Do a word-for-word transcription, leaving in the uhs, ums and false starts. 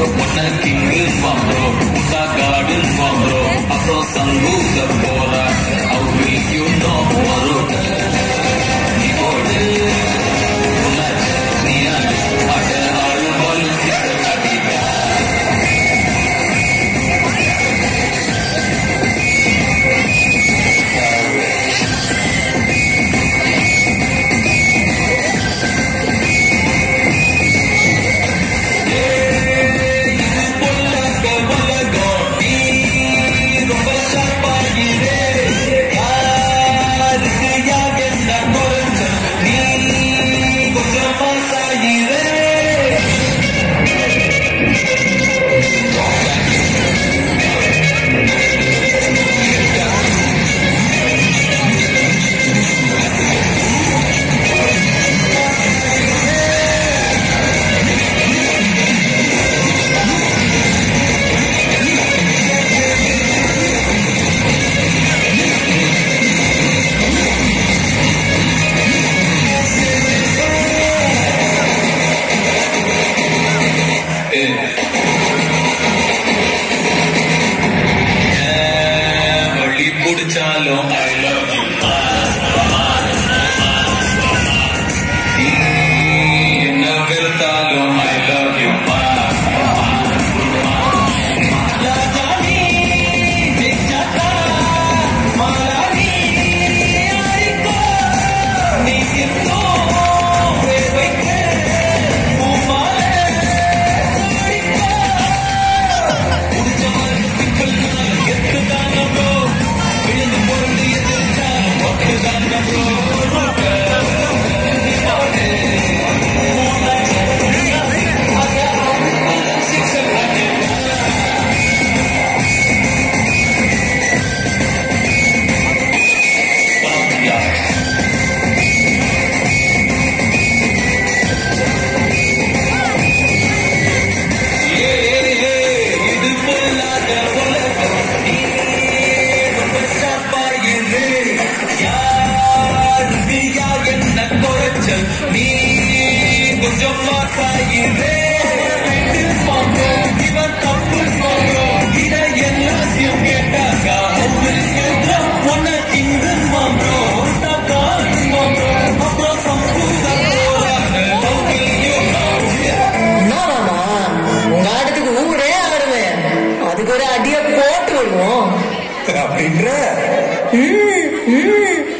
ஒன்ன கிங்கு வாங்குறோ உண்டா காடு வாங்குறோ அப்புறம் சங்கூத போற அவங்களுக்கும் நோக்கு வரும் நீ போடு நீ ஆடு ஆட ஆடு போல காட்டிட்டா Chalo, I love you. Navertalo, I love you. Lajani, Jechata, Malani, Ariko, Nikito, Weweke, Umale, Ariko. Urjamal, Sikal, Yettana, bro. அப்படின்ற